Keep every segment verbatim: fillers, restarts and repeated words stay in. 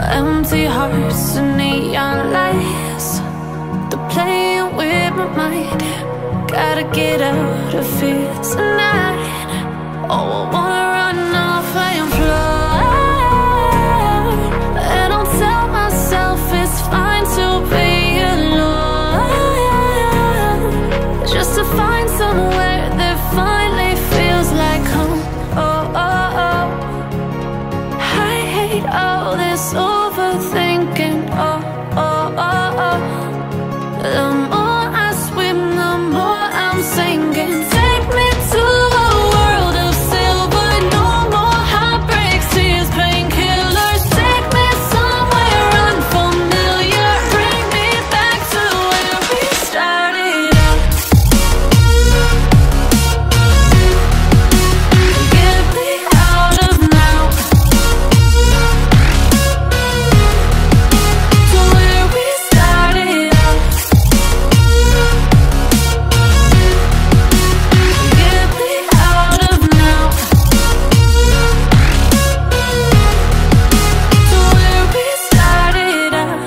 Empty hearts and neon lights, they're playing with my mind. Gotta get out of here tonight. Oh, I wanna run off and fly, and I'll tell myself it's fine to be alone, just to find somewhere that finally feels like home. Oh, oh, oh. I hate all this overthinking. Oh, oh, oh, oh. The more I swim, the more I'm sinking. Take me to a world of silver, no more heartbreaks, tears, painkillers. Take me somewhere unfamiliar, bring me back to where we started out. Get me out of now, to where we started out. Get me out of now, to where we started out.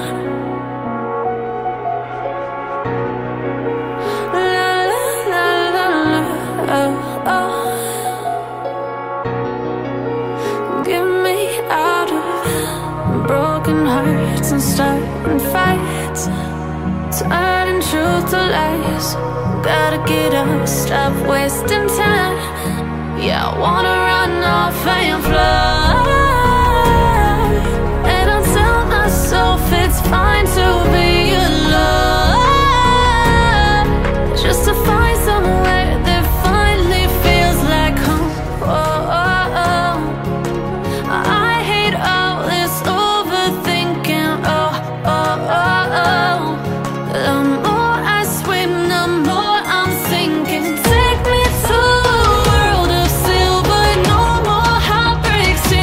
La la la la la, oh, oh. Get me out of broken hearts and starting fights, turning truth to lies. Gotta get up, stop wasting time. Yeah, I wanna run off and fly, and I'll tell myself it's fine to be alone, just to find somewhere that finally feels like home. Oh, oh, oh. I hate all this overthinking. Oh, oh, oh, oh. The more I swim, the more I'm sinking. Take me to a world of silver, no more heartbreaks,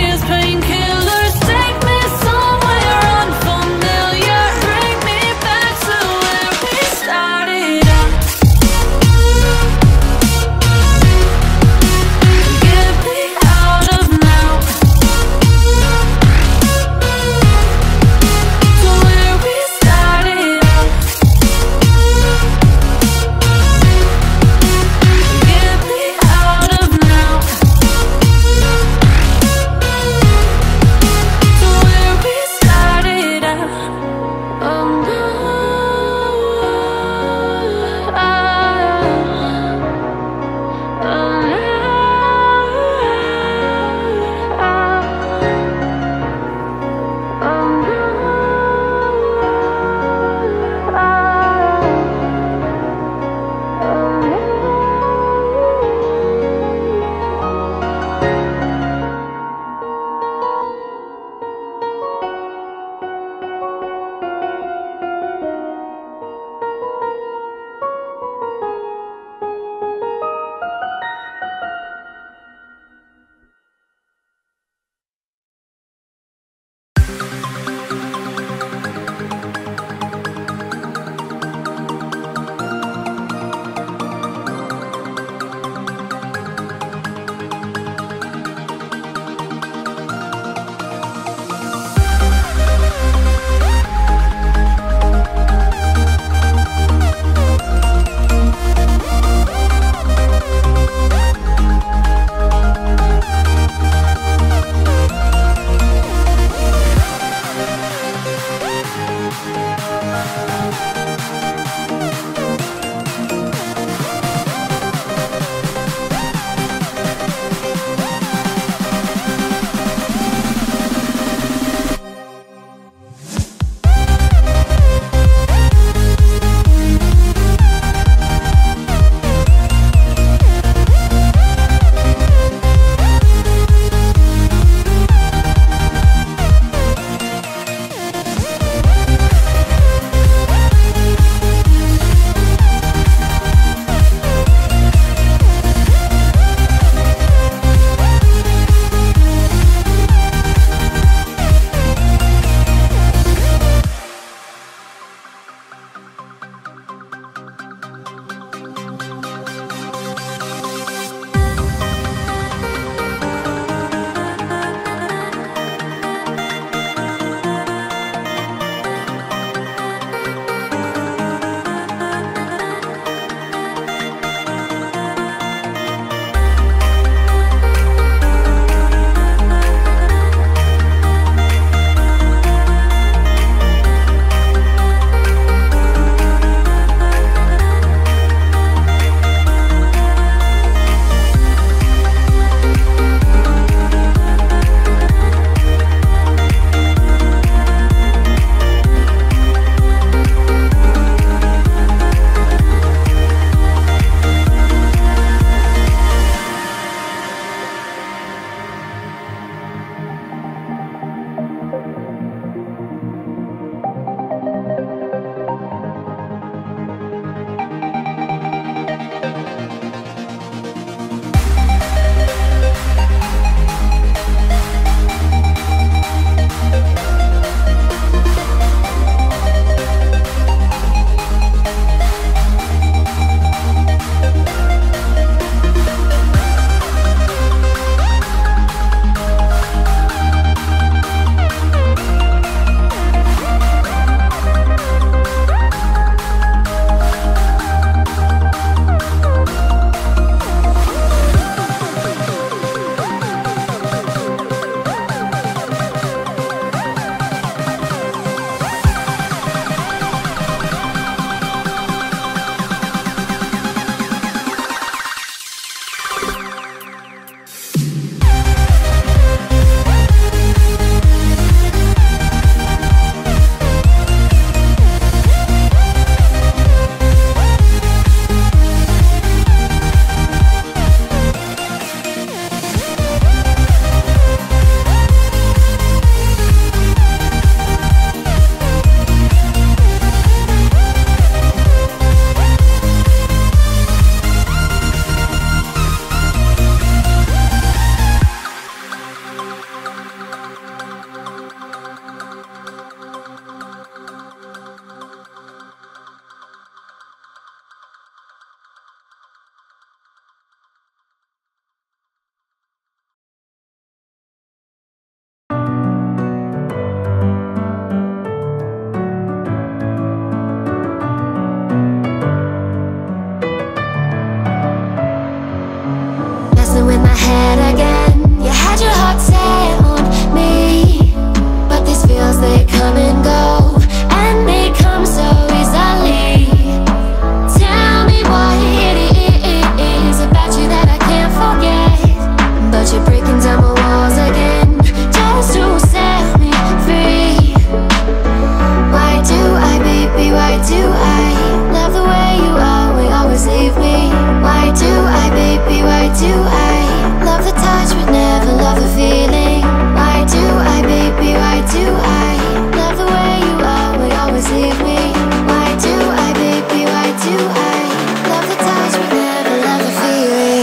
head again. You had your heart set on me, but these feels, they come and go, and they come so easily. Tell me what it is about you that I can't forget, but you're breaking down my walls again just to set me free. Why do I, baby, why do I love the way you always, always leave me? Why do I, baby, why do I love the touch but never love the feeling? Why do I, baby, why do I love the way you always, always leave me? Why do I, baby, why do I love the touch but never love the feeling?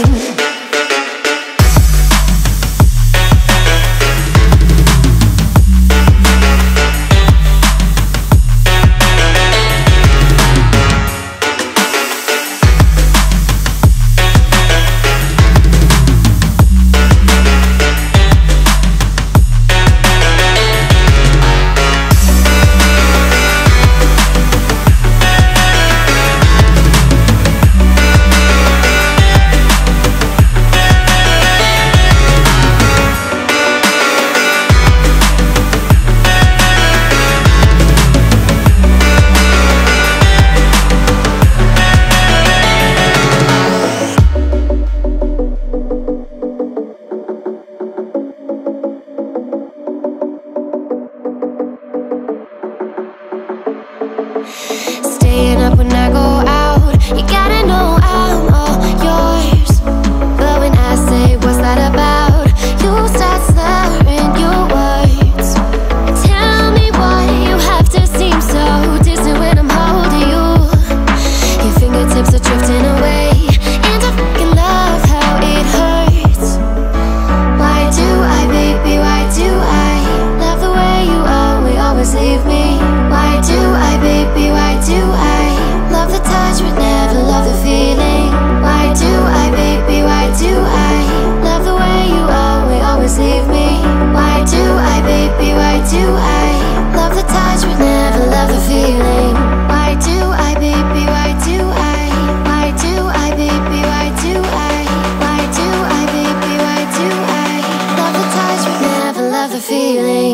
Staying up when I go out, you gotta know I'm all yours. But when I say what's that about, you start slurring your words. Tell me why you have to seem so distant when I'm holding you. Your fingertips are drifting away, and I fucking love how it hurts. Why do I, baby, why do I love the way you always, always leave me? Why do I, baby, why do I love the touch but never love the feeling? Why do I, baby, why do I love the way you always, always leave me? Why do I, baby, why do I love the touch but never love the feeling? Why do I, baby, why do I? Why do I, baby, why do I? Why do I, baby, why do I love the touch but never love the feeling?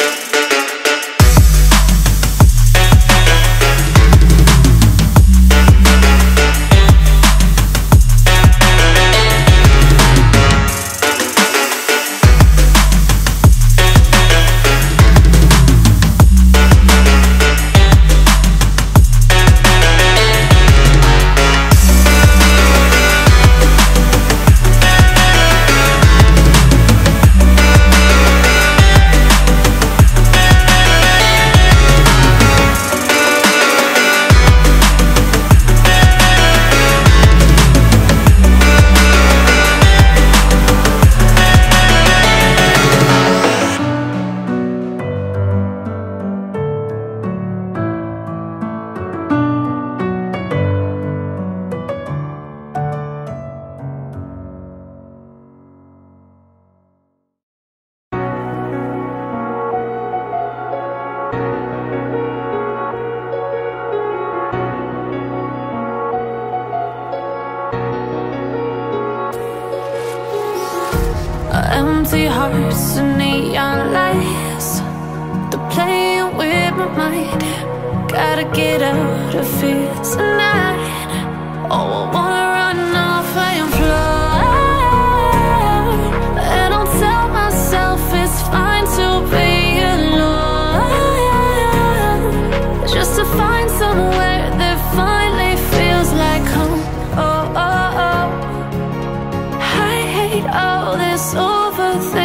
Empty hearts and neon lights, they're playing with my mind. Gotta get out of here tonight. Oh, I wanna run off and fly, and I'll tell myself it's fine to be alone, just to find somewhere that finally feels like home. Oh, oh, oh. I hate all this overthinking.